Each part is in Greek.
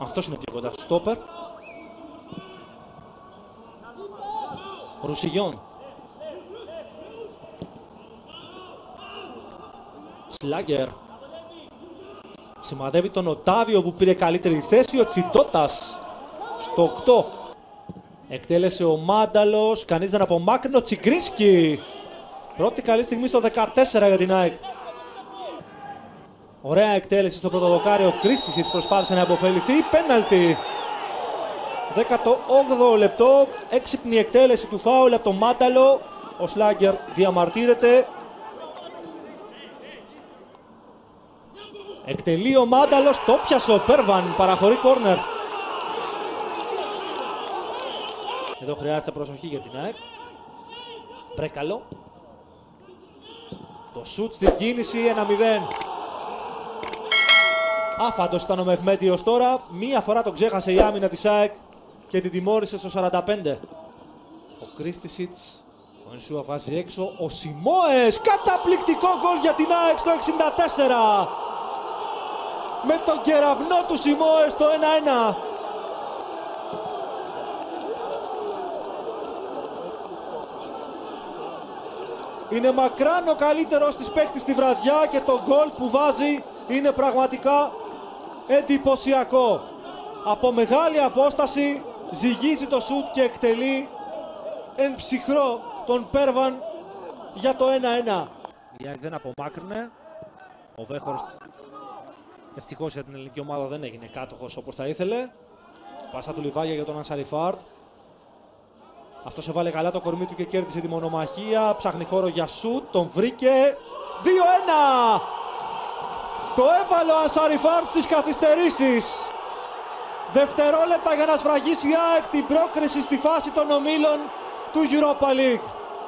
Αυτός είναι πιο κοντά στο στόπερ. Ρουσιγιόν. Σλάγκερ. Σημαδεύει τον Οτάβιο που πήρε καλύτερη θέση. Ο Τσιντότας στο 8. Εκτέλεσε ο Μάνταλος. Κανείς δεν απομάκρυνε. Ο Τσιγκρίσκι. Πρώτη καλή στιγμή στο 14 για την ΑΕΚ. Ωραία εκτέλεση στο πρώτο δοκάρι. Ο Κρίστησιτς προσπάθησε να αποφεληθεί. Πέναλτι. 18ο λεπτό. Έξυπνη εκτέλεση του φάουλ από τον Μάνταλο. Ο Σλάγκερ διαμαρτύρεται. Εκτελεί ο Μάνταλος. Το πιασε ο Πέρβαν. Παραχωρεί κόρνερ. Εδώ χρειάζεται προσοχή για την ΑΕΚ. Μπρέκαλο. Το σουτ στην κίνηση. 1-0. Άφαντος ήταν ο Μεχμέτη ως τώρα. Μία φορά τον ξέχασε η άμυνα της ΑΕΚ και την τιμώρησε στο 45. Ο Κρίστησιτς. Ο Ενσούα βάζει έξω. Ο Σιμόες. Καταπληκτικό γκολ για την ΑΕΚ στο 64. Με τον κεραυνό του Σιμόες στο 1-1. Είναι μακράν ο καλύτερος της παίκτης στη βραδιά και το γκολ που βάζει είναι πραγματικά εντυπωσιακό. Από μεγάλη απόσταση ζυγίζει το σουτ και εκτελεί εν ψυχρό τον Πέρβαν για το 1-1. Η ΑΕΚ δεν απομάκρυνε. Ο Βέχορστ ευτυχώς για την ελληνική ομάδα δεν έγινε κάτοχος όπως θα ήθελε. Πάσα του Λιβάγια για τον Ανσαριφάρτ. Αυτός έβαλε καλά το κορμί του και κέρδισε τη μονομαχία. Ψάχνει χώρο για σουτ, τον βρήκε. 2-1! Το έβαλε ο Ανσαριφάρτ στις καθυστερήσεις. Δευτερόλεπτα για να σφραγίσει η ΑΕΚ την πρόκριση στη φάση των ομίλων του Europa League.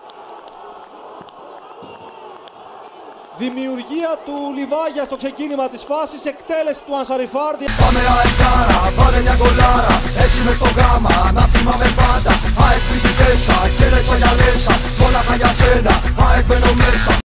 Δημιουργία του Λιβάγια στο ξεκίνημα της φάσης, εκτέλεση του Ανσαριφάρτ. Πάμε αεκάρα, βάλε μια γκολάρα, έτσι μες στο γάμα, να θυμάμαι πάντα. ΑΕΚ πριν την πέσα, και λέσα για λέσα, όλα τα για σένα, ΑΕΚ μπαίνω μέσα.